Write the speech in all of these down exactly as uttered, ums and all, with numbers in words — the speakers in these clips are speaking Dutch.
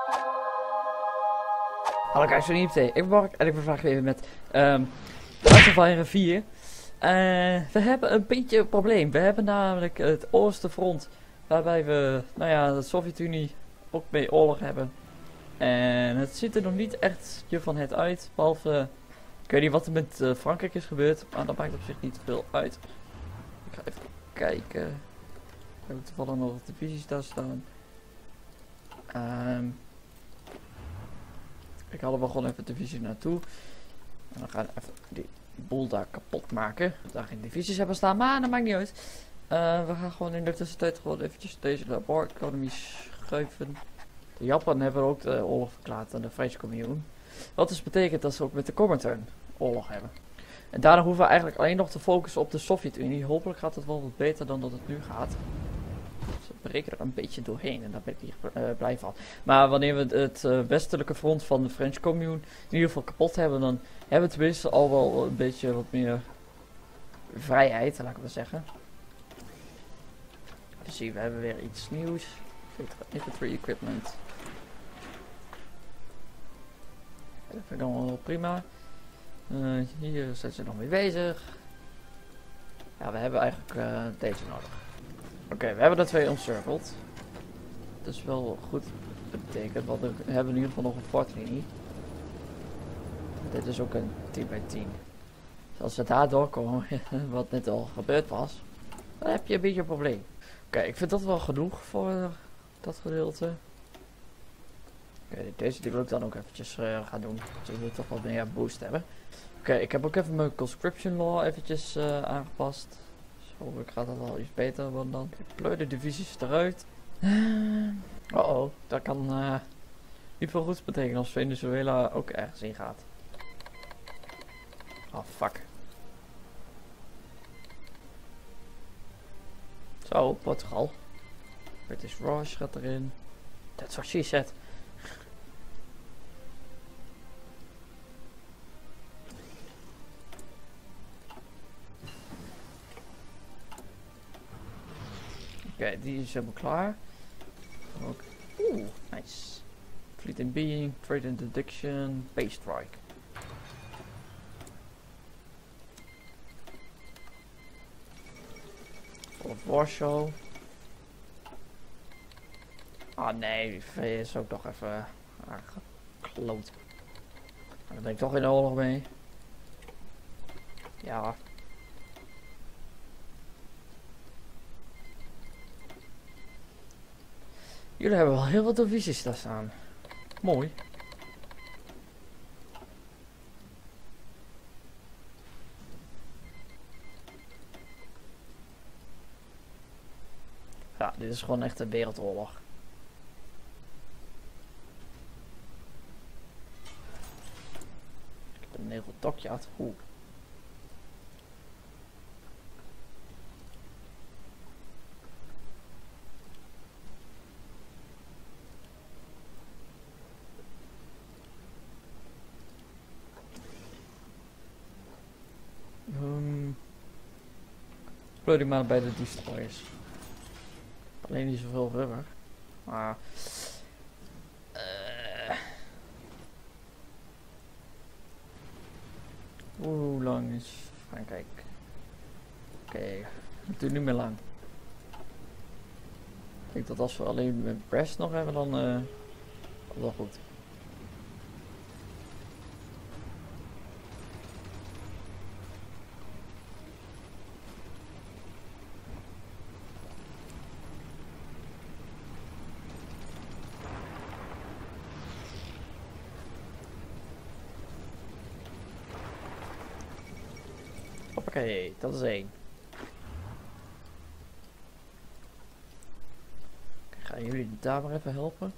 Hallo guys, van I P T. Ik ben Mark en ik ben vandaag weer met um, Hearts of Iron vier. Uh, we hebben een beetje een probleem. We hebben namelijk het Oostenfront, waarbij we, nou ja, de Sovjet-Unie ook mee oorlog hebben. En het ziet er nog niet echt je van het uit, behalve, ik weet niet wat er met uh, Frankrijk is gebeurd, maar dat maakt op zich niet veel uit. Ik ga even kijken. Ik heb toevallig nog wat divisies daar staan. Um, Ik haal er wel gewoon even divisie naartoe. En dan gaan we even die boel daar kapot maken. Dat daar geen divisies hebben staan, maar dat maakt niet uit. Uh, we gaan gewoon in de tussentijd gewoon eventjes deze labor economie schuiven. De Japan hebben ook de oorlog verklaard aan de Vrijheidscommunie. Wat dus betekent dat ze ook met de Comintern oorlog hebben. En daarna hoeven we eigenlijk alleen nog te focussen op de Sovjet-Unie. Hopelijk gaat het wel wat beter dan dat het nu gaat. Ze breken er een beetje doorheen en daar ben ik hier uh, blij van. Maar wanneer we het uh, westelijke front van de French Commune in ieder geval kapot hebben, dan hebben we tenminste al wel een beetje wat meer vrijheid, laat ik maar zeggen. Dus zie, we hebben weer iets nieuws. Infantry equipment. Dat vind ik allemaal wel prima. Uh, hier zijn ze nog mee bezig. Ja, we hebben eigenlijk uh, deze nodig. Oké, okay, we hebben er twee omcircled. Dat is wel goed. Dat betekent, want we hebben in ieder geval nog een fortlinie. Dit is ook een tien bij tien. Dus als we daar doorkomen, wat net al gebeurd was, dan heb je een beetje een probleem. Oké, okay, ik vind dat wel genoeg voor uh, dat gedeelte. Oké, okay, deze die wil ik dan ook eventjes uh, gaan doen. Zodat we toch wat meer boost hebben. Oké, okay, ik heb ook even mijn conscription law eventjes uh, aangepast. Hopelijk gaat dat wel iets beter worden dan. Ik pleur de divisies eruit. Uh oh, dat kan uh, niet veel goeds betekenen als Venezuela ook ergens in gaat. Oh fuck. Zo, Portugal. British Rush gaat erin. That's what she said. Oké, okay, die is helemaal klaar. Ook. Oeh, nice. Fleet in Being, Trade Interdiction, Base Strike. Of Warsaw. Ah nee, die V is ook nog even aangekloot. Daar ben ik toch in de oorlog mee. Ja. Jullie hebben wel heel wat divisies daar staan. Mooi. Ja, dit is gewoon echt een wereldoorlog. Ik heb een heel goed dokje uit. Oeh. Um, Pleur die maar bij de destroyers. Alleen niet zoveel rubber. Maar... Uh, hoe lang is Frankrijk? Oké, okay, het duurt niet meer lang. Ik denk dat als we alleen met Brest nog hebben, dan uh, is wel goed. Oké, okay, dat is één. Gaan jullie daar maar even helpen?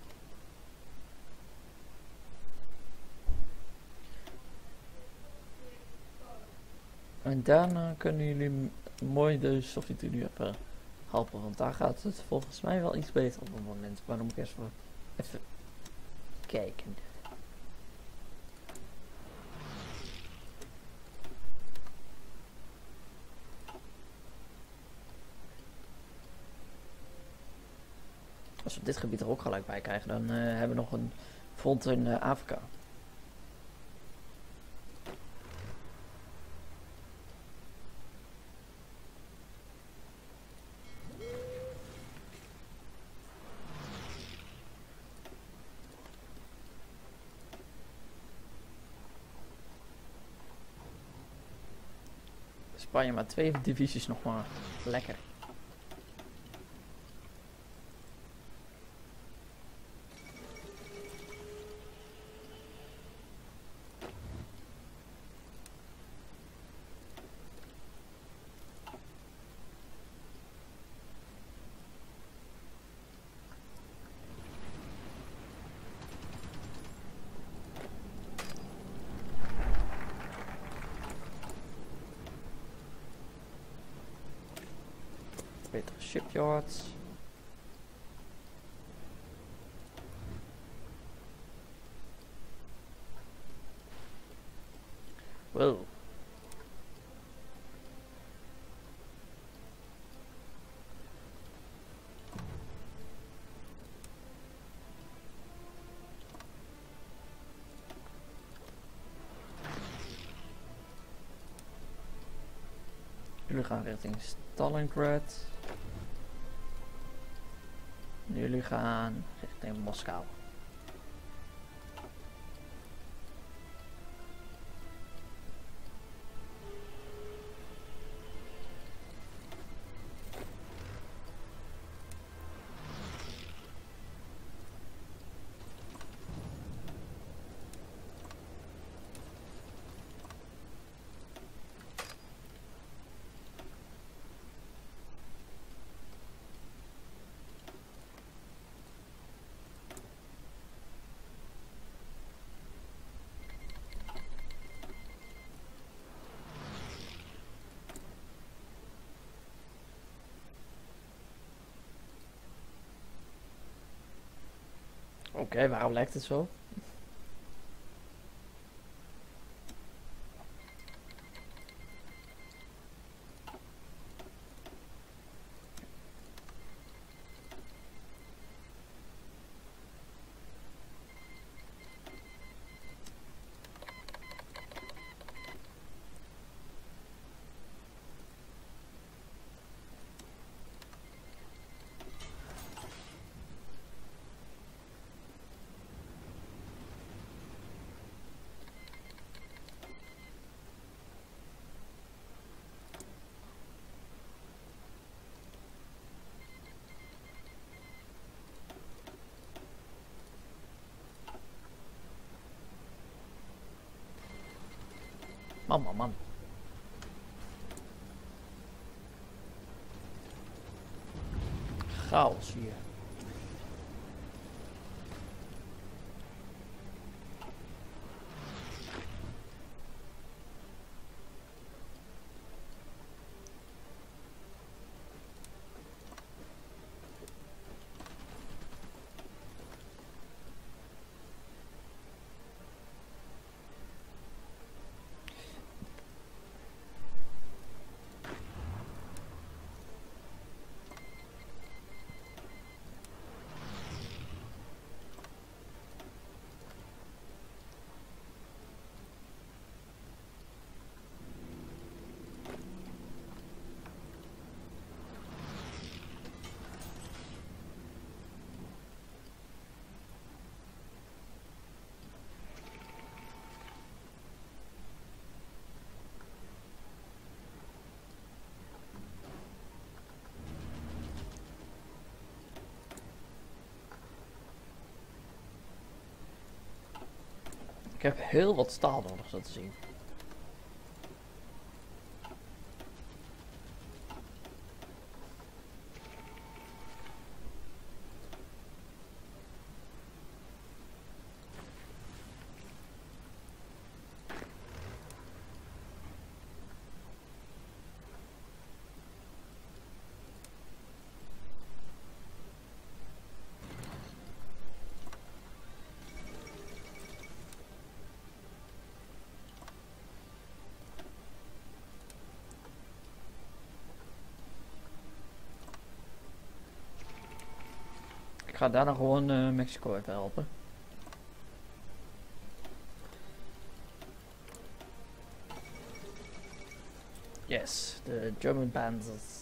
En daarna kunnen jullie mooi de Sovjet-Unie even helpen, want daar gaat het volgens mij wel iets beter op het moment. Maar dan moet ik even, even kijken. Als we dit gebied er ook gelijk bij krijgen, dan uh, hebben we nog een front in uh, Afrika. Spanje maar twee divisies nog maar. Lekker. Betere shipyards. Wow. Jullie gaan richting Stalingrad. Jullie gaan richting Moskou. Oké, okay, waarom lijkt het zo? Man, man, man. Chaos hier. Ik heb heel wat staal nodig, zo te zien. Ik ga daarna gewoon uh, Mexico even helpen. Yes, de German Panzers.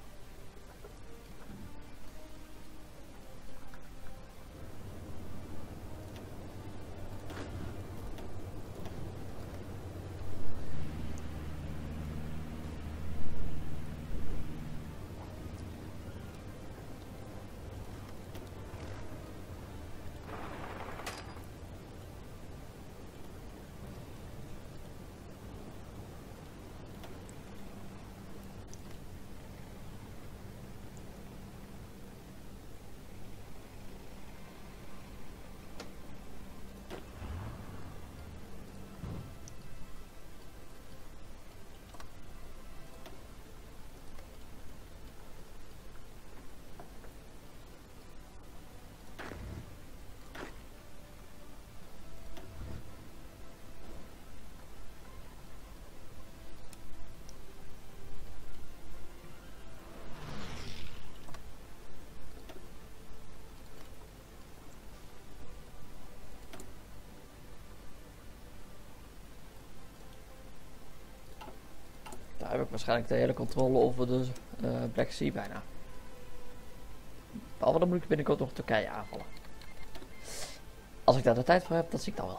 Daar heb ik waarschijnlijk de hele controle over de uh, Black Sea bijna. Behalve dan moet ik binnenkort nog Turkije aanvallen. Als ik daar de tijd voor heb, dat zie ik dan wel.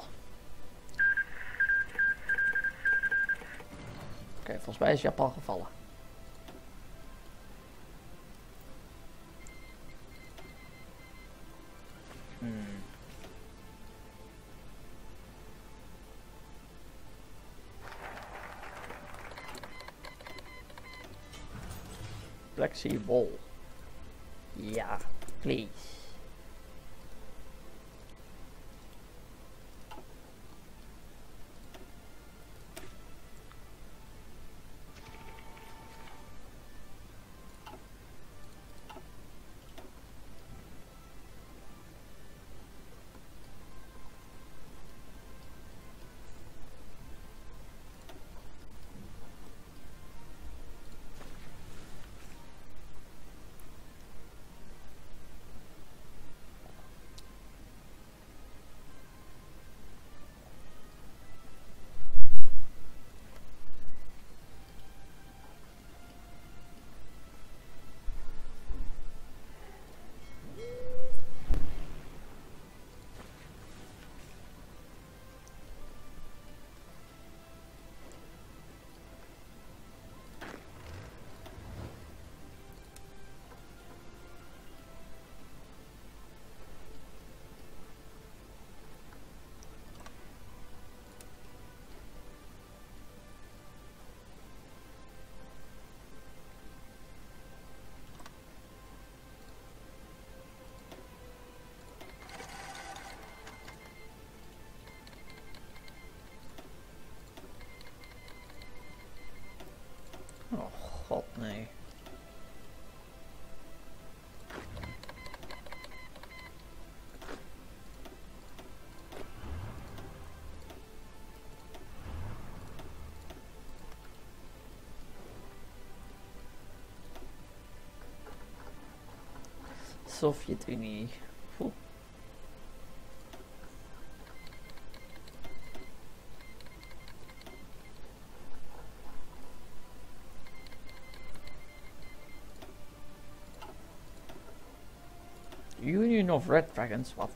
Oké, okay, volgens mij is Japan gevallen. Hmm. Black Sea Wall. Ja, please. Oh god, nee. Sovjet-Unie. Poeh. Union of Red Dragons, wat?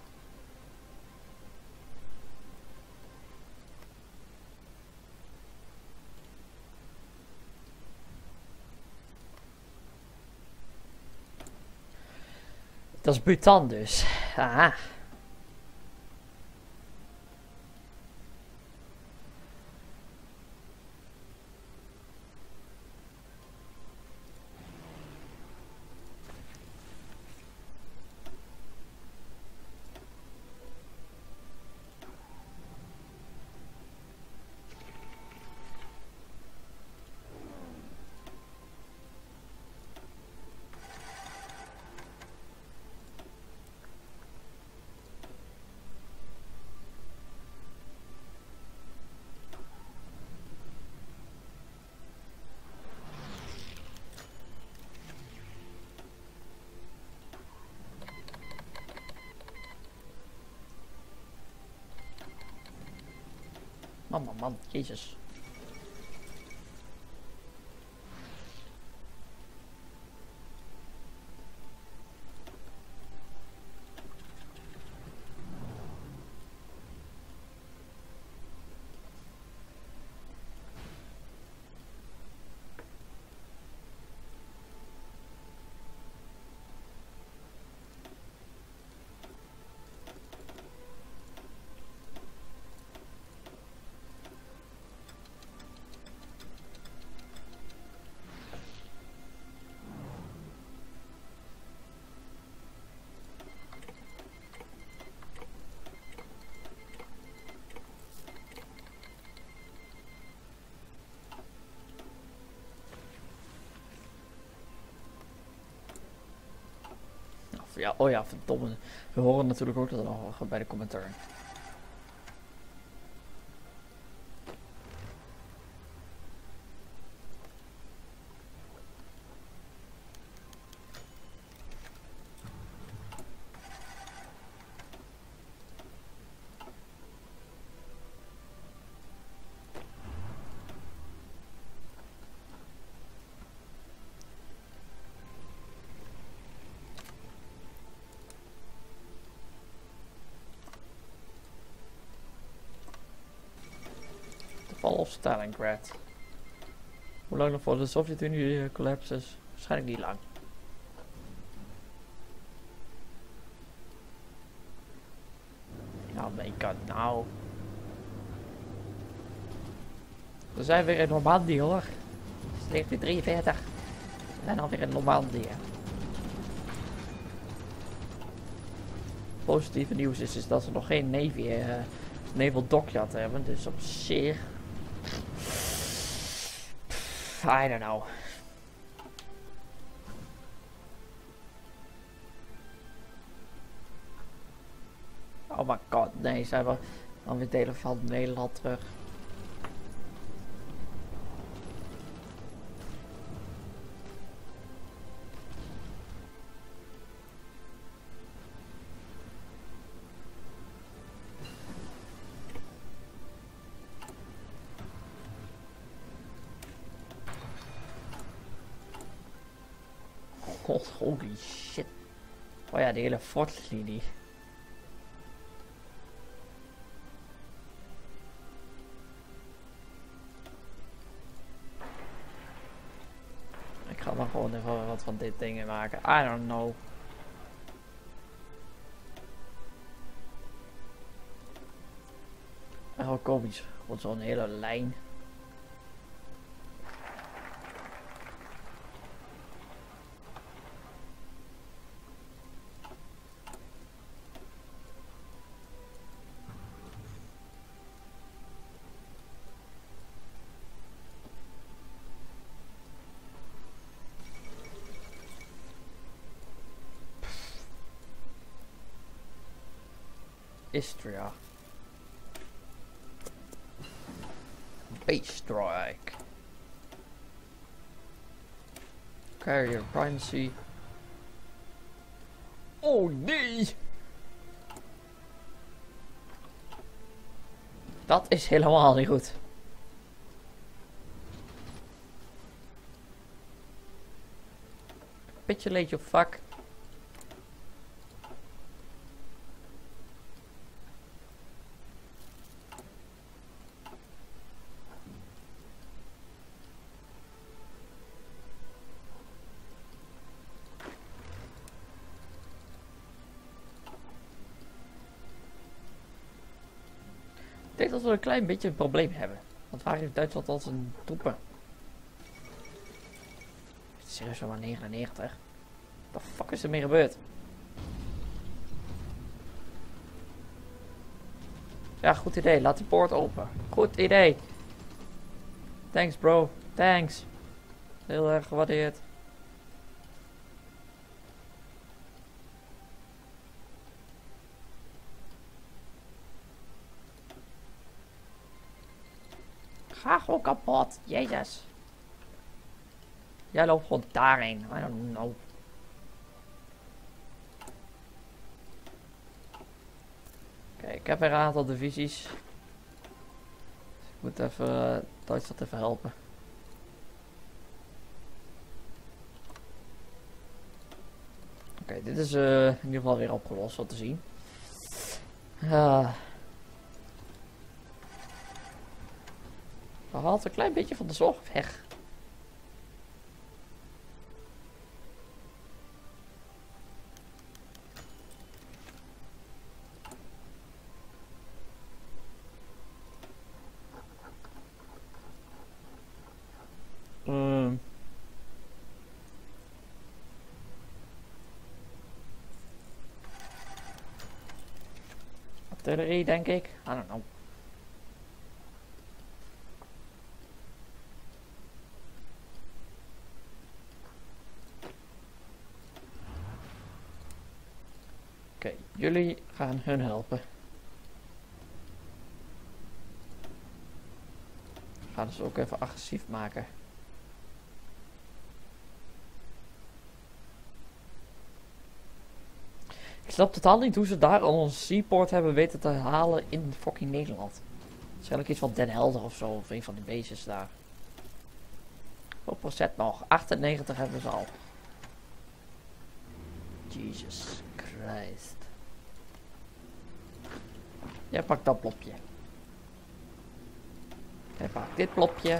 Dat is Bhutan dus. Aha. Man, man, man. Jezus. Ja, oh ja, verdomme. We horen natuurlijk ook dat nog bij de commentaar. Fall of Stalingrad. Hoe lang nog voor de Sovjet-Unie uh, collapses? Waarschijnlijk niet lang. Nou, mijn god, nou. We zijn weer in Normandië hoor. Het is negentien drieënveertig. We zijn alweer in Normandië. Positieve nieuws is, is dat ze nog geen Navy, uh, Naval Dockyard hebben. Dus op zich... I don't know. Oh my god, nee, zijn we dan weer delen van Nederland terug. God, holy shit. Oh ja, de hele fortlinie. Ik ga maar gewoon even wat van dit dingen maken. I don't know. En gewoon komisch. Gewoon zo'n hele lijn. Istria. Base strike. Carrier primacy. Oh nee! Dat is helemaal niet goed. Capitulate your fuck. Ik denk dat we een klein beetje een probleem hebben. Want waar heeft Duitsland al zijn troepen? Serieus maar negenennegentig? Wat de fuck is er mee gebeurd? Ja, goed idee. Laat de poort open. Goed idee. Thanks bro. Thanks. Heel erg gewaardeerd. Ga gewoon kapot. Jezus. Jij loopt gewoon daarheen. I don't know. Oké, ik heb er een aantal divisies. Ik moet even uh, Duitsland even helpen. Oké, okay, dit is uh, in ieder geval weer opgelost, wat te zien. Uh, we haalt een klein beetje van de zorg weg. Um. Artillerie, denk ik. I don't know. Oké, okay, jullie gaan hun helpen. Gaan ze ook even agressief maken. Ik snap totaal niet hoe ze daar al een seaport hebben weten te halen in fucking Nederland. Waarschijnlijk iets van Den Helder of zo, of een van die beestjes daar. Hoeveel procent nog? achtennegentig hebben ze al. Jesus Christ. Jij pakt dat plopje. Jij pakt dit plopje.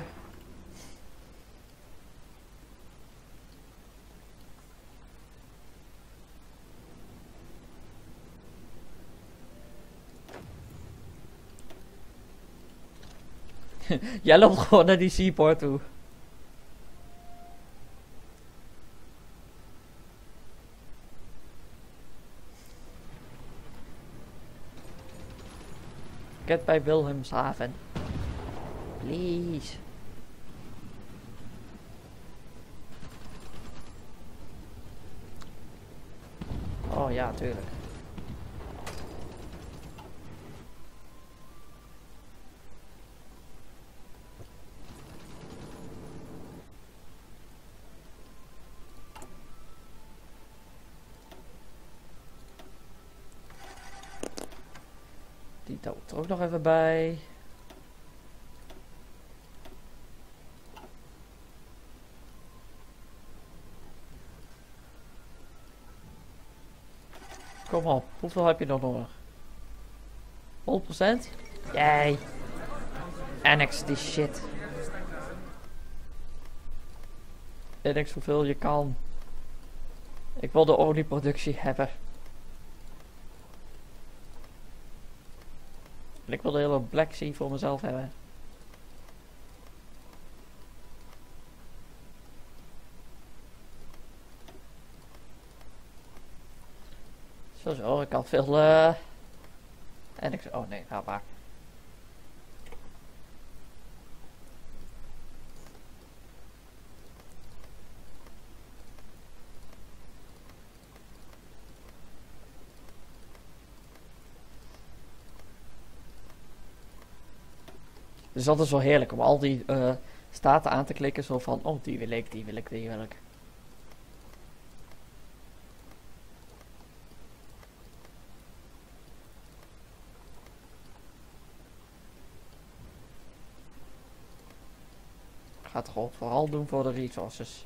Jij loopt gewoon naar die seaport toe. Get bij Wilhelmshaven. Please. Oh ja, tuurlijk. Die dood er ook nog even bij. Kom op, hoeveel heb je nog nodig? honderd procent? Jij. Annex die shit. Annex hoeveel je kan. Ik wil de olieproductie hebben. En ik wil de hele Black Sea voor mezelf hebben. Zo zo, ik had veel uh... en ik oh nee, ga maar. Dus dat is wel heerlijk om al die uh, staten aan te klikken, zo van, oh die wil ik, die wil ik, die wil ik. Ik ga het gewoon vooral doen voor de resources.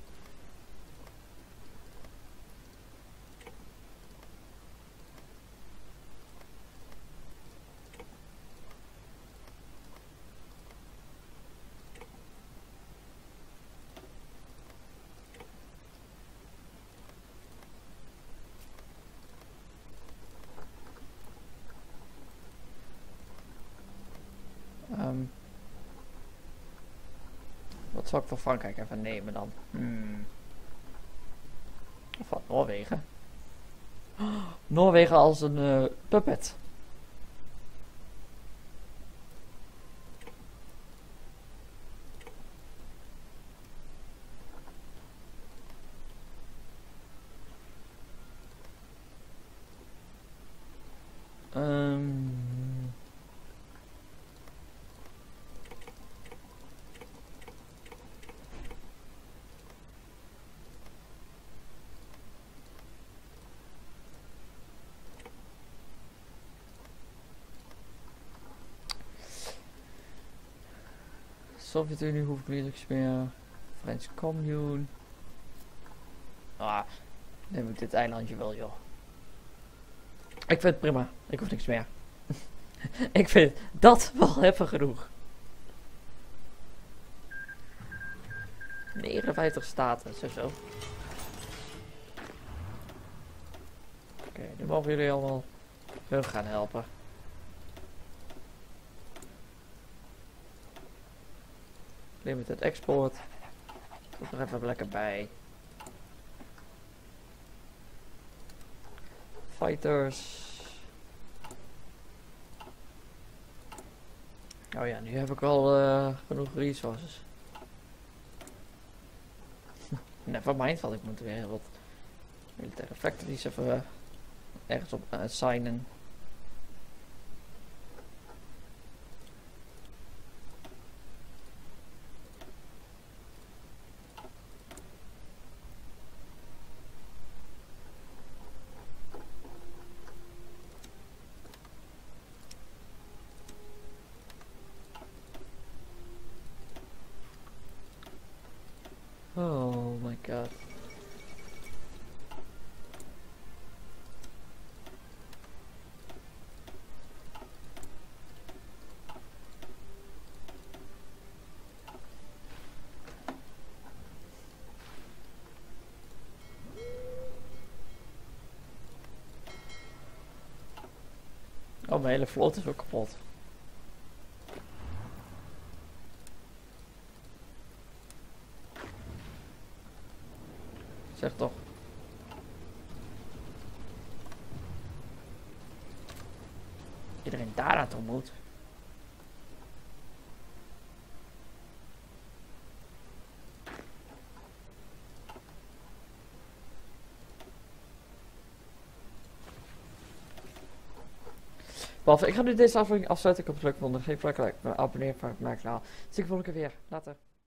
Um, wat zal ik voor Frankrijk even nemen dan? Hmm. Of wat, Noorwegen? Oh, Noorwegen als een uh, puppet. Um, Sovjet-Unie hoef ik niet eens meer. French Commune. Ah, neem ik dit eilandje wel, joh. Ik vind het prima. Ik hoef niks meer. Ik vind dat wel even genoeg. negenenvijftig staten, zo zo. Oké, okay, nu mogen jullie allemaal hun gaan helpen. Limited export. Doe er even lekker bij. Fighters. Oh ja, nu heb ik wel uh, genoeg resources. Nevermind, want ik moet weer wat militaire factories even uh, ergens op uh, signen. Oh my god. Oh, mijn hele vloot is ook kapot. Zeg toch. Iedereen daar naartoe moet. Behalve, ik ga nu deze aflevering afsluiten. Ik hoop het leuk vonden. Geef een like, abonneer voor mijn kanaal. Zie ik volgende keer weer. Later.